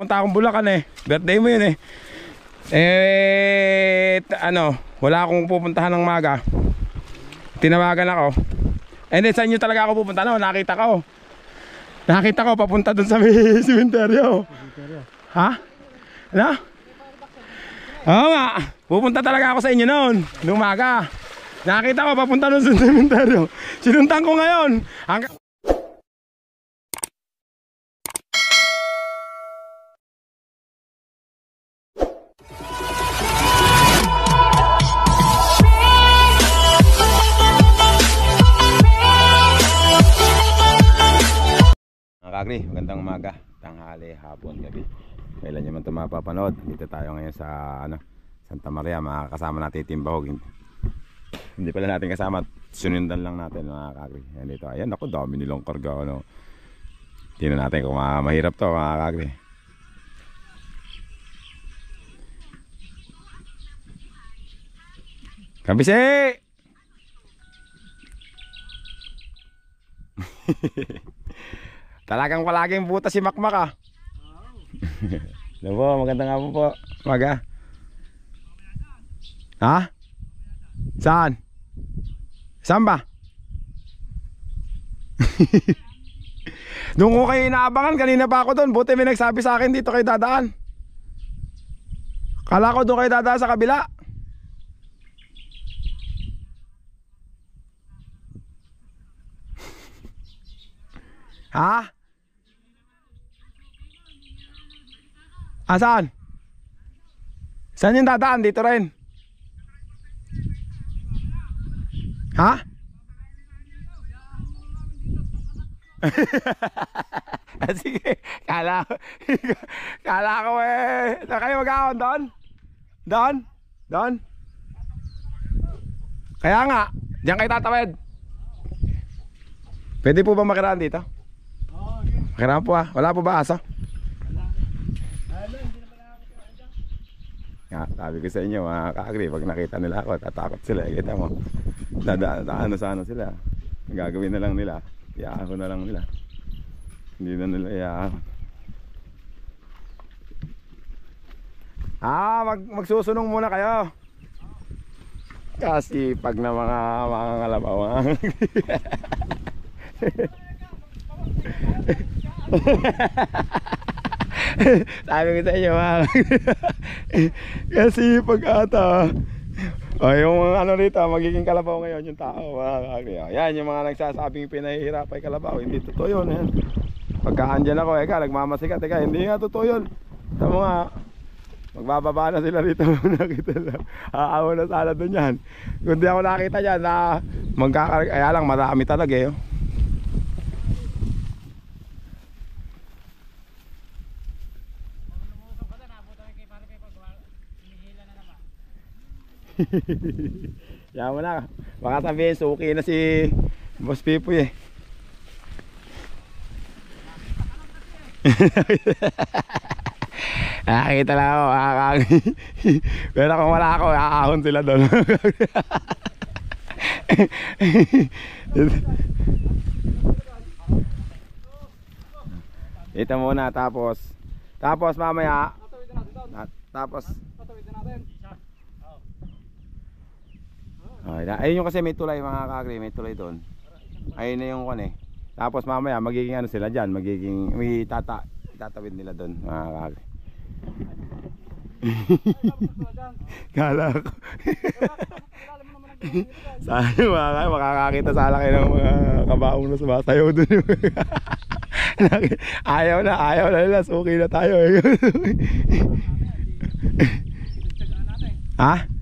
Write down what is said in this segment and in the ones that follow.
papunta akong Bulacan eh. Birthday mo yun eh. Wala akong pupuntahan ng maga. Tinawagan ako. And then saan nyo talaga ako pupunta? No, nakita ko papunta dun sa simenteryo. Ha? Ano? Oo nga. Pupunta talaga ako sa inyo noon. Nung maga. Nakita ko papunta dun sa simenteryo. Sinuntan ko ngayon. Kagri, magandang umaga, tanghali, hapon, gabi. Kailan nyo man ito mapapanood. Dito tayo ngayon sa Santa Maria. Makakasama natin Timbahog. Hindi pala natin kasama, sunundan lang natin mga kagri. Ayan dito, ayan ako, dami nilang karga. Tingnan natin kung mahirap to mga kagri. Kabisi! Talagang palaging buta si Makmak ah. Ano po, magandang hapon po. Maga. Ha? Saan? Saan ba? Doon ko kayo inaabangan, kanina pa ako doon. Buti may nagsabi sa akin dito kayo dadaan. Kala ko doon kayo dadaan sa kabila. Ha? Saan? Saan yung dadaan? Dito rin. Ha? Sige. Kala ko na kayo mag-aon doon? Doon? Kaya nga, diyan kayo tatawid. Pwede po ba makiraan dito? Makiraan po ah. Wala po ba aso? Sabi ko sa inyo mga kaagri, pag nakita nila ako, tatakot sila. Kita mo, ano sa ano sila. Gagawin na lang nila, iyaahon na lang nila. Hindi na nila iyaahon. Magsusunong muna kayo. Kasi pag na mga kalabaw. Sabi ko sa inyo kasi pag ata yung ano rito magiging kalabaw ngayon yung tao yan yung mga nagsasabing pinahihirap ay kalabaw, hindi totoo yun yan. Pagka andyan ako nagmamasikat hindi nga totoo yun. Tama nga, magbababa na sila rito. Nakita lang, aawa na sana dun yan. Kung di ako nakita dyan na kaya lang marami talaga eh. Yan mo na. Baka sabihin suki na si Boss Pipoy eh. Nakakita lang ako pero kung wala ako aahon sila doon. Ito muna tapos mamaya ayun yung kasi may tulay mga kagri, may tulay doon. Ayun na yung kone. Tapos mamaya magiging ano sila dyan, may tatawid nila doon mga kagri. Kala ko sayang mga kagri, makakakita sana kayo ng mga kabaong na sumasayaw doon. Ayaw na nila, suki na tayo eh. Ha?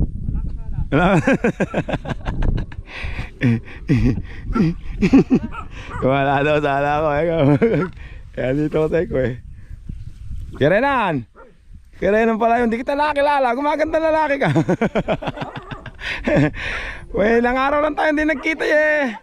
Wala daw sana ako kaya dito ko sa'yo eh. Kirenan pala yun, di kita nakakilala. Gumaganda lalaki ka. Well, ilang araw lang tayo hindi nagkita eh.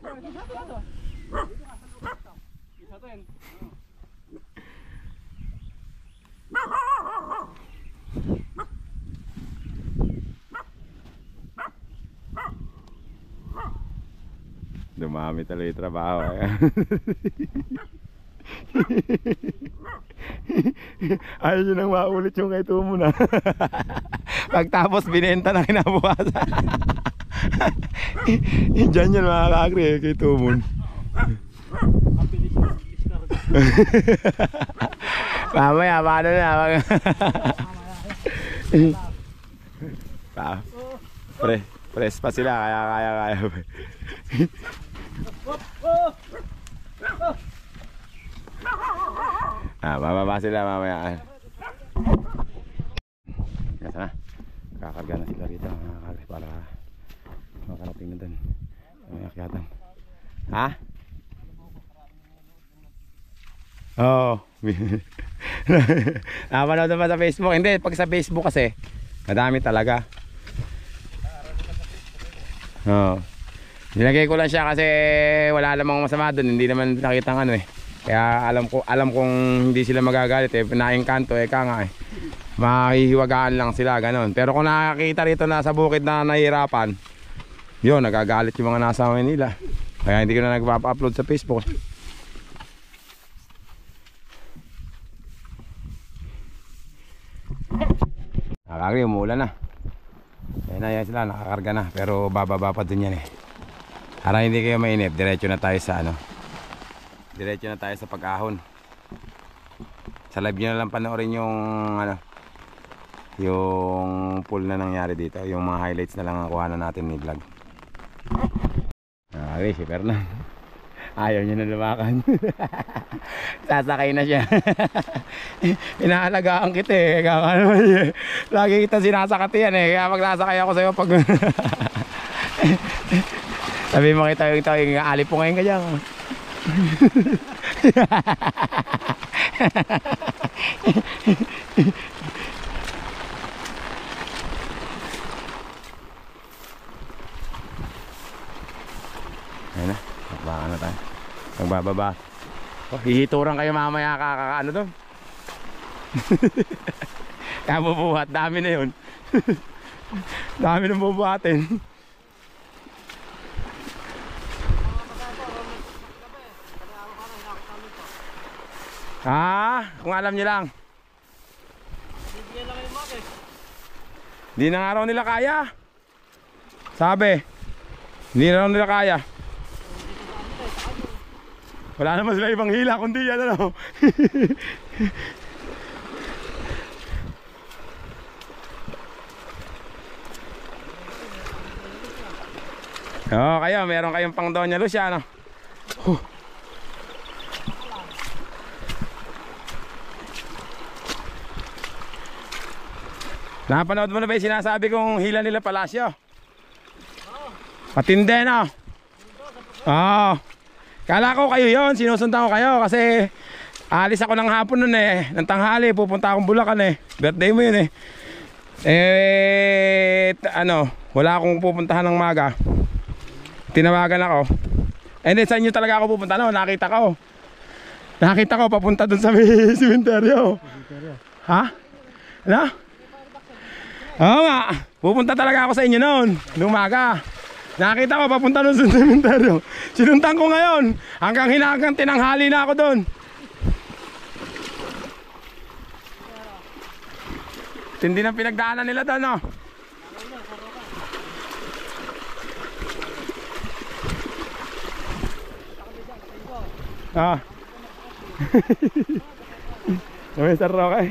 Dumami tuloy yung trabaho Ayaw nyo nang maulit yung kay Tumo na. Pagtapos binenta na kinabukasan. Diyan yan mga ka-agri kay Tumon. Mamaya, paano na? Press pa sila, kaya. Bababa sila mamaya. Yan na. Kakarga na sila rito mga ka-agri para makarating na dun. May akyatan. Ha? Oo. Napanood naman sa Facebook. Hindi, pag sa Facebook kasi madami talaga. Oo. Nilagay ko lang siya kasi wala namang masama doon. Hindi naman nakita ng ano eh. Kaya alam kong hindi sila magagalit eh. Naengkanto eh nga eh. Mahihiwagaan lang sila ganon. Pero kung nakakita rito na sa bukid na nahihirapan, yun, nagagalit yung mga nasa Manila. Kaya hindi ko na nagpapa-upload sa Facebook. Nakakagri, umuulan na. Ayan na yan sila, nakakarga na. Pero bababa pa dun yan eh. Para hindi kayo mainip, diretso na tayo sa ano. Diretso na tayo sa pag-ahon. Sa live nyo na lang panoorin yung ano, yung pool na nangyari dito. Yung mga highlights na lang ang kuha na natin ni vlog. Okay, si Fernan. Ayaw niya na lumakan. Sasakay na siya. Inaalagaan kita eh. Lagi kita sinasakati yan eh. Kaya pag nasakay ako sa'yo pag sabi mo kita yung alipungayin ka dyan. Ayun na, baka na tayo. Magbababa. Hihituran kayo mamaya ano doon. Kaya bubuhat, dami na yun. Dami na bubuhatin. Kung alam nyo lang. Hindi na nga raw nila kaya. Sabi, hindi na raw nila kaya. Wala naman sila ibang hila kundi yan ano. Kayo, meron kayong pang Doña Lucia ano. Napanood mo na ba yung sinasabi kong hila nila Palacio? Matindi no? Oo. Kala ko kayo yon, sinusundan ko kayo kasi alis ako ng hapon nun eh, ng tanghali, pupunta akong Bulacan eh. Birthday mo yun eh. Wala akong pupuntahan ng maga. Tinawagan ako. Then sa inyo talaga ako pupunta, no? Nakita ko papunta dun sa cementerio. Ha? Ano? Oo nga, pupunta talaga ako sa inyo noon, lumaga. Nakita ko papunta doon sa cementerio. Sinuntang ko ngayon hanggang tinanghali na ako doon. Tindi ng pinagdaanan nila doon no? Mr. Roque.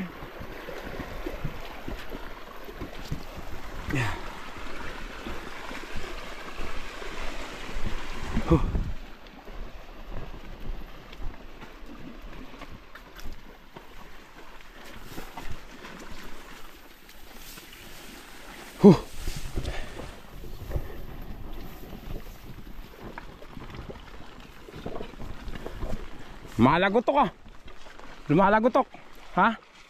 Lumalagotok ah. Lumalagotok. Ha?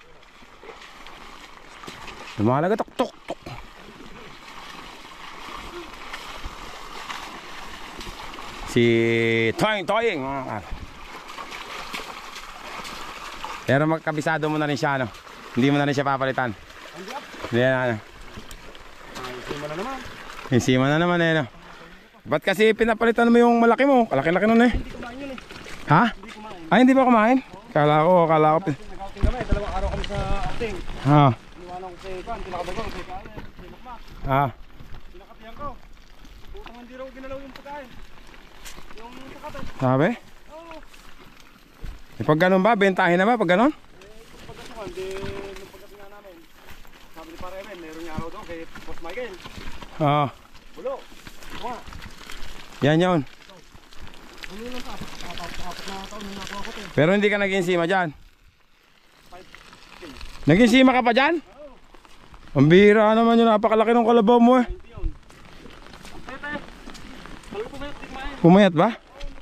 Lumalagotok. Tok tok. Si Toying. Pero magkabisado mo na rin siya no? Hindi mo na rin siya papalitan. Hindi na. Isima na naman. Isima na naman eh no? Ba't kasi pinapalitan mo yung malaki mo? Kalaki-laki nun eh. Hindi kumain yun eh. Ha? Ay hindi ba kumain? Kala ko dumating. Ha? Iniwanan ko kay Juan, pinakabagaw, kay Kaya, kay Makmak. Ha? Pinakatiyan ko. Putang hindi raw ginalaw yung pagkain. Yung sakatan. Sabi? Oo. E pag ganun ba, bentahin na ba pag ganun? Pagkasukan, di nung pagkasin nga namin. Sabi ni Pare Emen, meron niya araw doon kay Boss Michael. Oo. Bulo. Wala. Yan yun. Ano lang sa apat na taon na nakuha ko ito. Pero hindi ka nag-insima dyan. Nag-insima ka pa dyan? Oo. Ang bihira naman yun, napakalaki ng kalabaw mo eh. Hindi yun. Tete. Sabi ko mayat, tigmain. Pumayat ba?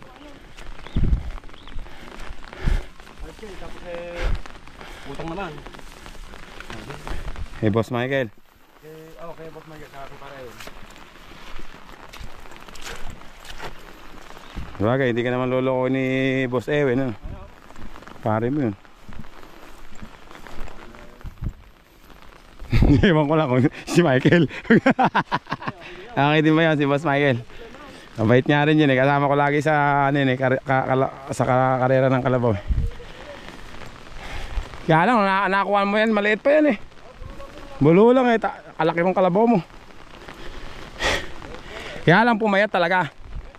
Okay, tapos utang naman. Hey Boss Michael. Okay, Boss Michael, kaya Pare Emen. Bagay, hindi ka naman loloko ni Boss Ewen. Ano? Pare mo yun. Ewan ko lang kung si Michael. Okay din ba yan si Boss Michael? Mabait niya rin yun eh. Kasama ko lagi sa, ano yun, sa karera ng kalabaw. Kaya lang, nakuha mo yan, maliit pa yan eh. Bulo lang eh, kalaki mong kalabaw mo. Kaya lang pumayat talaga.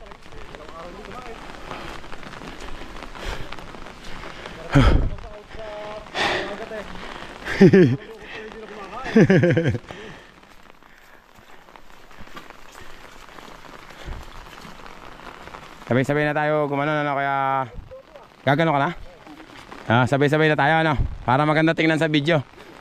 Sabay-sabay na tayo gumanon ano, kaya gagano ka na? Sabay-sabay na tayo ano, para maganda tingnan sa video.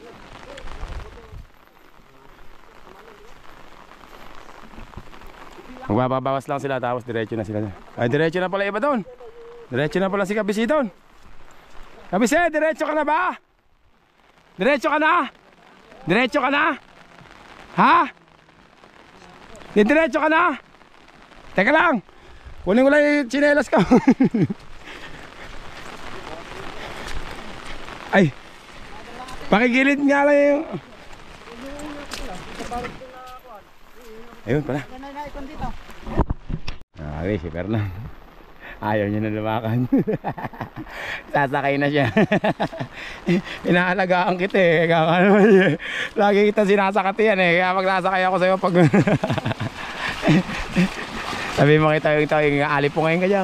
Magbabawas lang sila tapos diretso na sila. Ay diretso na pala iba doon. Diretso na pala si Kabisi doon. Kabisi, diretso ka na ba? Diretso ka na? Diretso ka na? Ha? Diretso ka na? Teka lang. Kunin ko lang yung tsinelas ko. Ay. Pakigilid nga lang yung... Ayun pala. Okay, si Fernand. Ayaw niya na lumakan. Sasakay na siya. Inaalagaan kita eh. Lagi kita sinasakatian eh. Kaya pag nasakay ako sa'yo pag... Sabi mo kita yung alipungayin ka dyan.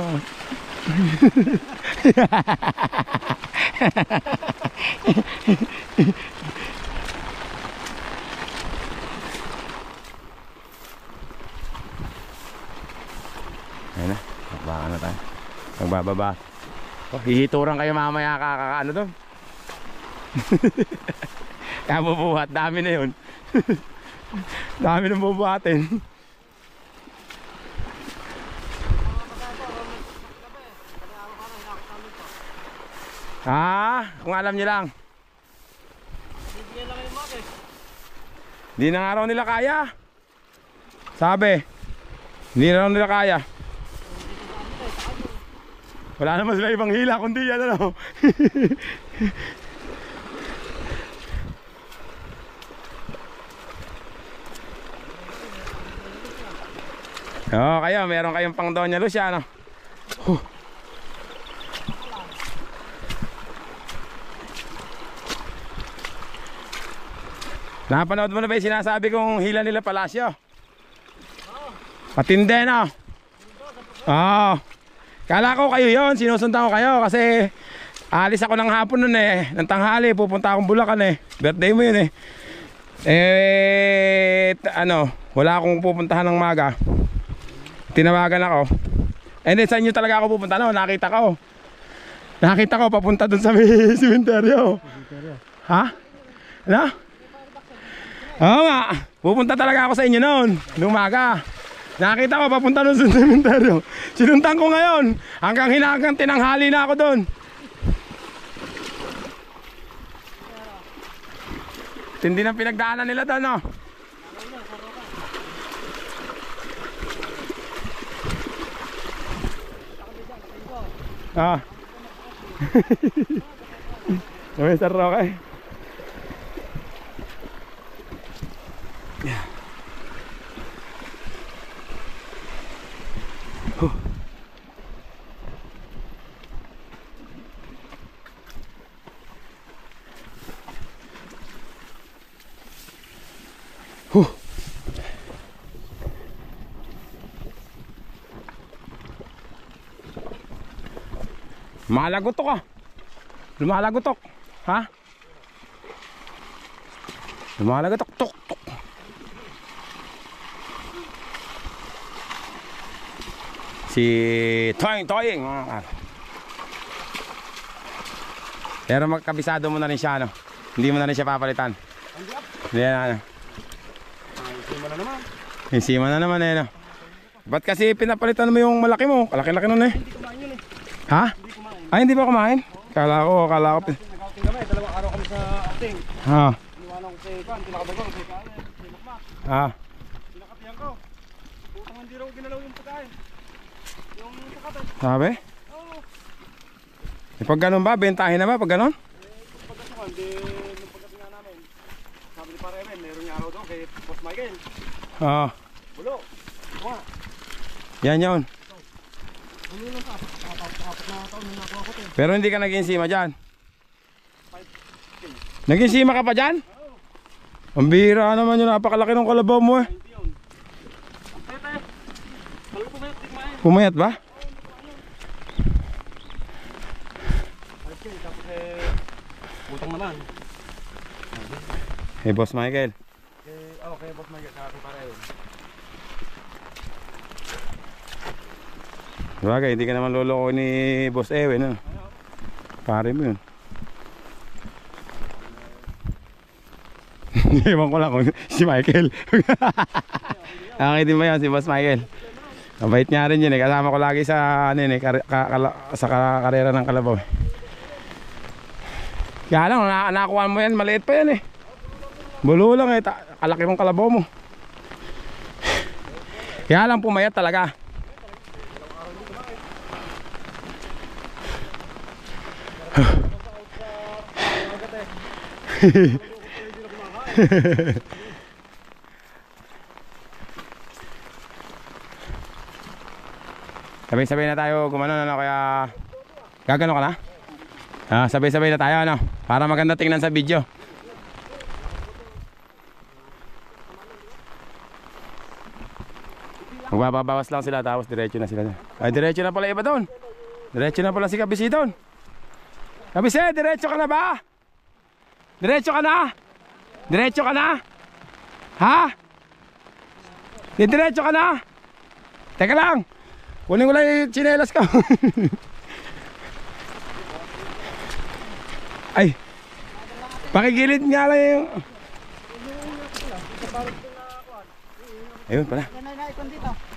Ayun na, magbaka na tayo. Magbababa. Oh, hihituran kayo mamaya ano doon. Kaya bubuhat, dami na yun. Dami nang bubuhatin. Kung alam nyo lang. Hindi na nga raw nila kaya. Sabi, hindi na raw nila kaya. Wala naman sila ibang hila kundi yan ano. Oo, kayo, meron kayong pang Doña Lucia ano. Napanood mo na ba yung sinasabi kong hila nila Palacio? Patindi no? Oo. Kala ko kayo yon, sinusundan ko kayo kasi alis ako ng hapon nun eh, ng tanghali, pupunta akong Bulacan eh. Birthday mo yun eh. Wala akong pupuntahan ng maga. Tinawagan ako. And then sa inyo talaga ako pupunta no, nakita ko papunta dun sa sementeryo. Ha? Ano? Oo nga, pupunta talaga ako sa inyo noon, nung umaga. Nakita ko papunta doon sa sementeryo. Sinuntan ko ngayon hanggang tinanghali na ako doon. Tindi ng pinagdaanan nila doon no? Mr. Roque. Yeah. Lumalagotok ah. Lumalagotok. Ha? Lumalagotok. Tok, tok. Si Toying Toying. Pero magkabisado mo na rin siya, no? Hindi mo na rin siya papalitan. Hindi na, ano. Sima na naman. Yung sima na naman, no? Ba't kasi pinapalitan mo yung malaki mo? Kalaki-laki nun, eh. Hindi kumain yun eh. Ha? Hindi kumain. Ay, hindi ba kumain? Kala ko. Nag-outing kami, dalawang araw kami sa outing. Ha? Iniwanan ko si Kwan, pinakabagong, si Karen, si Makmak. Ha? Pinakatiyan ko. Putang hindi raw ginalaw yung pagkain. Yung sakatay. Sabi? Oo. E pag ganun ba, bentahin na ba pag ganun? Pagkasukan, di nung pagkating nga namin. Sabi ni Pare Evan, mayroong araw doon kay Boss Michael. Oo. Bulo. Buwa. Yan yun. Bulo lang sa apat na taon nung nakuha ko ito. Pero hindi ka nag-insima dyan. Nag-insima ka pa dyan? Oo. Ang bihira naman yun, napakalaki ng kalabaw mo eh. Hindi yun. Tete. Bago pumayat, di kumain. Pumayat ba? Okay, tapos butang naman. Hey Boss Michael. Okay, Boss Michael, sa ating Pare Evan. Sabagay, hindi ka naman loloko ni Boss Ewen, ano? Pare mo yun. Ewan ko lang kung si Michael. Okay din ba yun si Boss Michael? Mabait niya rin yun eh. Kasama ko lagi sa, ano yun, eh, sa karera ng kalabaw. Kaya lang, nakakuha mo yan, maliit pa yan eh. Bulo lang eh, kalaki mong kalabaw mo. Kaya lang pumayat talaga. Sabay-sabay na tayo gumanon, ano, kaya gagano ka na? Sabay-sabay na tayo, ano, para maganda tingnan sa video. Magbabawas lang sila tapos diretso na sila. Ay, diretso na pala iba doon. Diretso na pala si Kabisi doon. Kabisi, diretso ka na ba? Diretso ka na? Diretso ka na? Ha? Diretso ka na? Teka lang. Kunin ko lang yung tsinelas ko. Ay. Pakigilid nga lang yung... Ayun pala. Yan na ikon dito.